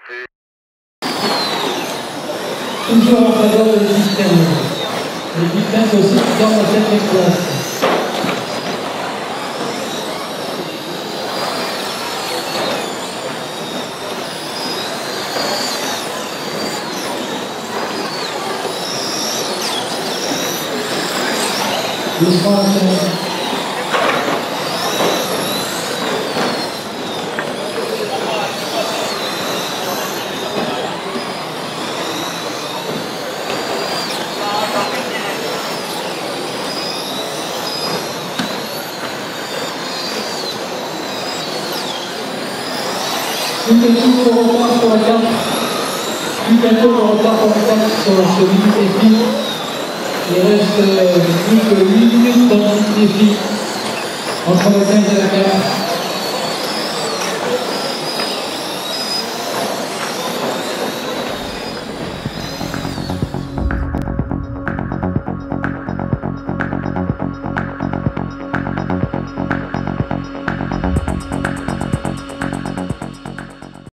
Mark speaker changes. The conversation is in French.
Speaker 1: Toujours en faveur de l'Égyptien. L'Égyptien qui aussi dans la 7e place. Doucement, une équipe au retard sur la carte, plus bientôt au retard pour la carte sur celui des filles. Il reste plus que 8 minutes dans le défi entre le 15 et la 4.